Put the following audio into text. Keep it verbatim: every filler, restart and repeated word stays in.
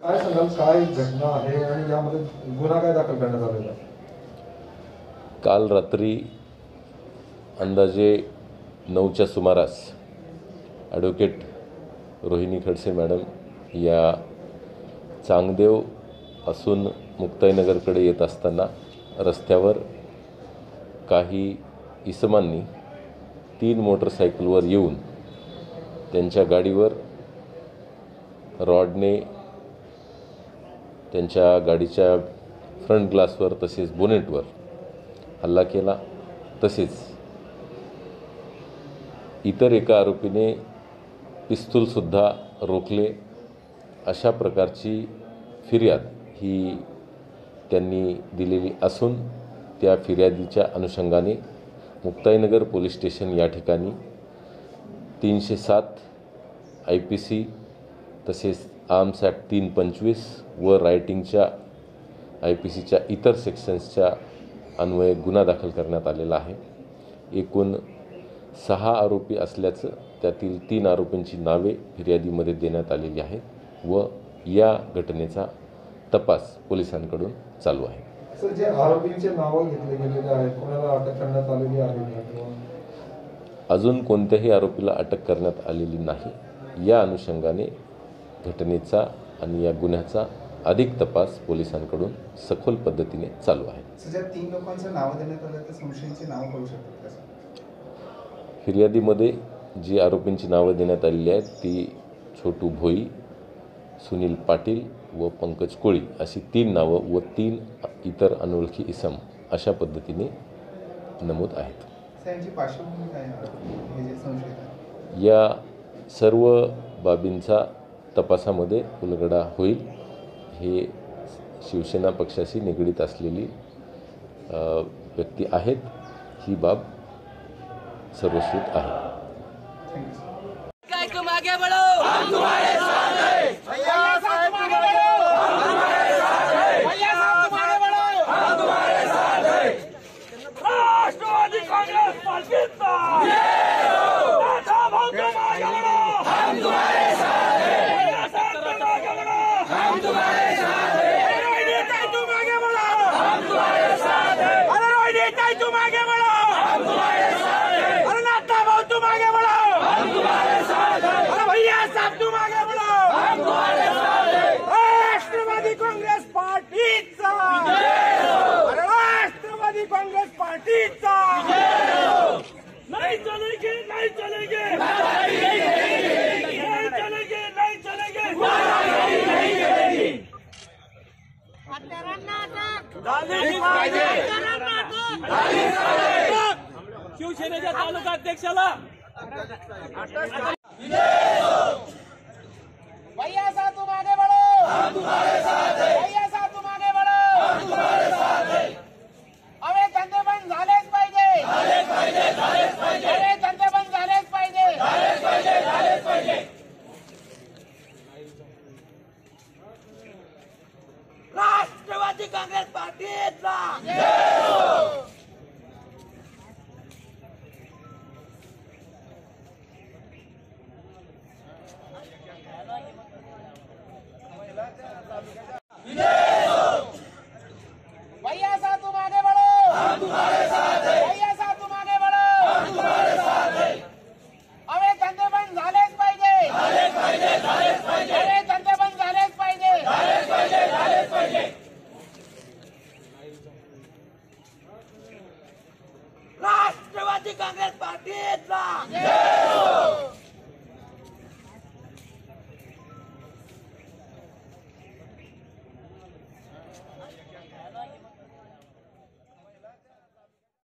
काय सांगाल, काय घटना आहे आणि यामध्ये गुन्हा काय दाखल करण्यात आलेला आहे? काल रात्री अंदाजे नऊच्या सुमारास ॲडव्होकेट रोहिणी खडसे मॅडम या चांगदेव असून मुक्ताईनगरकडे येत असताना रस्त्यावर काही इसमांनी तीन मोटरसायकलवर येऊन त्यांच्या गाडीवर रॉडने त्यांच्या गाडीच्या फ्रंट ग्लासवर तसेच बोनेटवर हल्ला केला। तसेच इतर एका आरोपीने पिस्तूलसुद्धा रोखले। अशा प्रकारची फिर्याद ही त्यांनी दिलेली असून त्या फिर्यादीच्या अनुषंगाने मुक्ताईनगर पोलीस स्टेशन या ठिकाणी तीनशे सात आय पी सी तसेच आर्म्स ॲक्ट तीन पंचवीस व रायटिंगच्या आय पी सीच्या इतर सेक्शन्सच्या अन्वये गुन्हा दाखल करण्यात आलेला आहे। एकूण सहा आरोपी असल्याचं त्यातील तीन आरोपींची नावे फिर्यादीमध्ये देण्यात आलेली आहेत व या घटनेचा तपास पोलिसांकडून चालू आहे। सर, जे आरोपींचे नावं घेतले गेलेले आहेत, कोणाला अटक करण्यात आलेली आहे? अजून कोणत्याही आरोपीला अटक करण्यात आलेली नाही। या अनुषंगाने घटनेचा आणि या गुन्ह्याचा अधिक तपास पोलिसांकडून सखोल पद्धतीने चालू आहे। सर, तीन लोकांचं नाव देण्यात आलं तर संशयितांची नाव कळू शकतात का सर? फिर्यादीमध्ये जी आरोपींची नावं देण्यात आलेली आहेत ती छोटू भोई, सुनील पाटील व पंकज कोळी अशी तीन नावं व तीन इतर अनोळखी इसम अशा पद्धतीने नमूद आहेत। त्यांची पार्श्वभूमी काय आहे हे जे संशयित? या सर्व बाबींचा तपासामध्ये उलगडा होईल। हे शिवसेना पक्षाशी निगडीत असलेली व्यक्ती आहेत, ही बाब सर्वश्रुत आहे। काय तुम आगे बढ़ो, हम तुम्हारे साथ हैं। भैया साहब तुम आगे बढ़ो, हम तुम्हारे साथ हैं। भैया साहब तुम आगे बढ़ो, हम तुम्हारे साथ हैं। राष्ट्रवादी कांग्रेस पार्टीचा जय हो। राजा भाऊ तुम आगे बढ़ो, हम तुम्हारे साथ हैं। भैया साहब तुम आगे बढ़ो, हम तुम्हारे साथ हैं। रोहिणी ताई तुम आगे बढ़ो, हम तुम्हारे साथ हैं। अरे रोहिणी ताई तुम आगे बढ़ो, हम तुम्हारे साथ हैं। अरे नाता भाऊ तुम आगे बढ़ो, हम तुम्हारे साथ हैं। अरे भैया साहब तुम आगे बढ़ो, हम तुम्हारे साथ हैं। राष्ट्रवादी कांग्रेस पार्टीचा जय हो। अरे राष्ट्रवादी कांग्रेस पार्टीचा जय हो। नहीं चलेगी, नहीं चलेगी, नहीं चलेगी, नहीं चलेगी, नहीं चलेगी, नहीं चलेगी। झालीच पाहिजे, झालीच पाहिजे। शिवसेनेच्या तालुका अध्यक्षाला भैया साहब तुम आगे बढ़ो, हम तुम्हारे साथ हैं। भैया साहब तुम आगे बढ़ो, हम तुम्हारे साथ हैं। अवे धंदे बंद झालेच पाहिजे, झालेच पाहिजे, झालेच पाहिजे। अवे धंदे बंद झालेच पाहिजे, झालेच पाहिजे, झालेच पाहिजे। राष्ट्रवादी काँग्रेस पार्टीचा जय हो। भैया साहब तुम आगे बढ़ो, हम तुम्हारे साथ हैं। भैया साहब तुम आगे बढ़ो, हम तुम्हारे साथ हैं। अवे धंदे बंद झालेच पाहिजे, झालेच पाहिजे, झालेच पाहिजे। अवे धंदे बंद झालेच पाहिजे, झालेच पाहिजे, झालेच पाहिजे। राष्ट्रवादी काँग्रेस पार्टीचा जय